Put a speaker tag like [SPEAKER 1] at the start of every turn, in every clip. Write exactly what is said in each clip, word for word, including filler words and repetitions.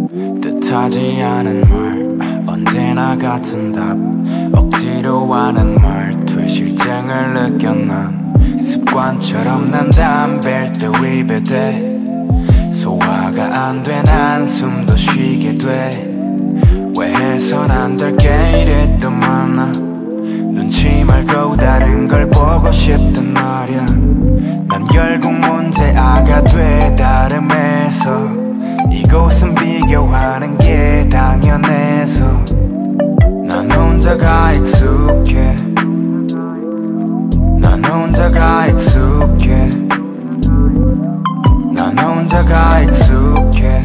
[SPEAKER 1] 뜻하지 않은 말 언제나 같은 답 억지로 하는 말투에 실증을 느껴 난 습관처럼 난 담배를 또 입에 대 소화가 안 된 한숨도 쉬게 돼 왜 해선 안 될 게 이랬던 많아 눈치 말고 다른 걸 보고 싶단 말야 난 결국 문제아가 돼 다름에서 이곳은 비교하는 게 당연해서 난 혼자가 익숙해 난 혼자가 익숙해 난 혼자가 익숙해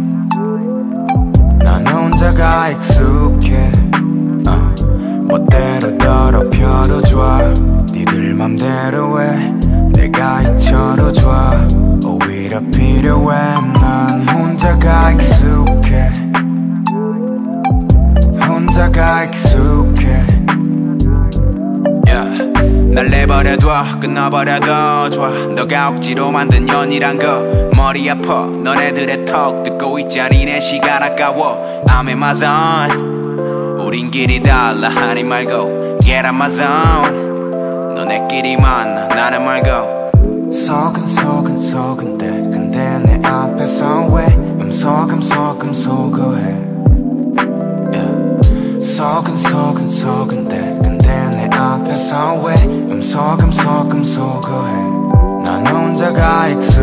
[SPEAKER 1] 난 혼자가 익숙해 어. 멋대로 더럽혀도 좋아 니들 맘대로 해 내가 이쳐도 좋아 오히려 필요해 난 혼자가 익숙해 혼자가 익숙해 yeah. 날 내버려둬 끊어버려도 좋아 너가 억지로 만든 연이란 거 머리 아파 너네들의 턱 듣고 있자니 내 시간 아까워 I'm in my zone 우린 길이 달라 하니 말고 Get out my zone 너네끼리 만나 나는 말고 소근소근 소근대 근데 내 앞에서 왜 음소금소금 소거해 yeah. 소근소근 소근대 근데 내 앞에서 왜 음소금소금 소거해 난 혼자가 익숙해